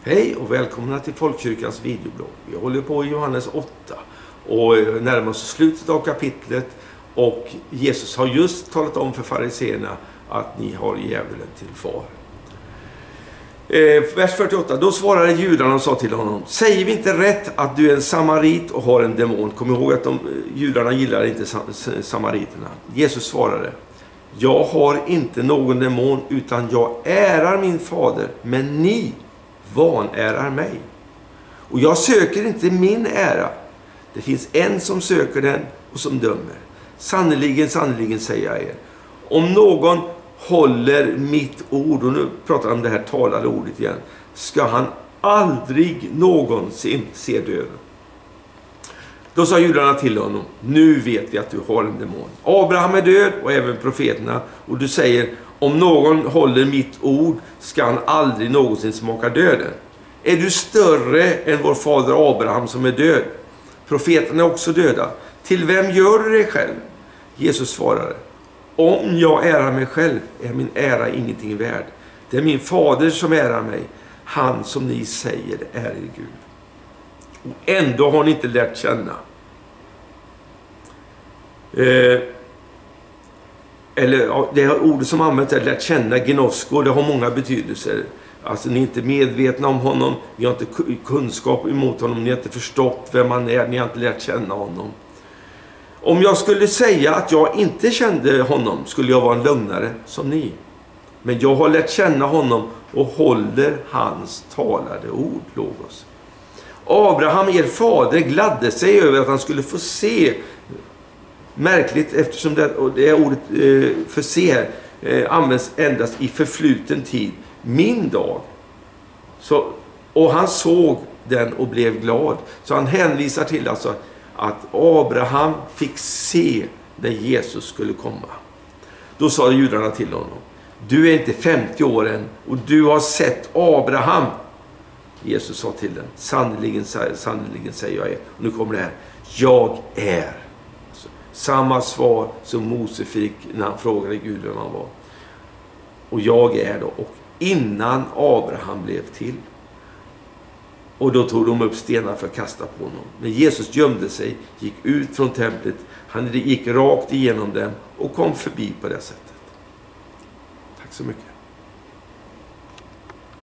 Hej och välkomna till Folkkyrkans videoblogg. Vi håller på i Johannes 8 och närmar oss slutet av kapitlet. Och Jesus har just talat om för fariseerna att ni har djävulen till far. Vers 48. Då svarade judarna och sa till honom: säger vi inte rätt att du är en samarit och har en demon? Kom ihåg att judarna gillar inte samariterna. Jesus svarade: jag har inte någon demon, utan jag ärar min fader, men ni vanärar mig. Och jag söker inte min ära. Det finns en som söker den och som dömer. Sannerligen, sannerligen säger jag er, om någon håller mitt ord, och nu pratar han om det här talade ordet igen, ska han aldrig någonsin se döden. Då sa judarna till honom: nu vet vi att du har en demon. Abraham är död och även profeterna, och du säger: om någon håller mitt ord ska han aldrig någonsin smaka döden. Är du större än vår fader Abraham som är död? Profeterna är också döda. Till vem gör du dig själv? Jesus svarade: om jag ärar mig själv är min ära ingenting värd. Det är min fader som ärar mig, han som ni säger är er Gud. Och ändå har ni inte lärt känna. Det här ordet som används är lärt känna, genosko, det har många betydelser. Alltså ni är inte medvetna om honom, ni har inte kunskap emot honom, ni har inte förstått vem han är, ni har inte lärt känna honom. Om jag skulle säga att jag inte kände honom skulle jag vara en lögnare som ni. Men jag har lärt känna honom och håller hans talade ord, Logos. Abraham, er fader, gladde sig över att han skulle få se. Märkligt, eftersom det ordet för se används endast i förfluten tid. Min dag. Och han såg den och blev glad. Så han hänvisar till alltså att Abraham fick se när Jesus skulle komma. Då sa judarna till honom: du är inte 50 år än och du har sett Abraham. Jesus sa till den: sannerligen, sannerligen säger jag er. Och nu kommer det här: jag är. Alltså, samma svar som Mose fick när han frågade Gud vem han var. Och jag är då. Och innan Abraham blev till. Och då tog de upp stenar för att kasta på honom. Men Jesus gömde sig, gick ut från templet. Han gick rakt igenom dem och kom förbi på det sättet. Tack så mycket.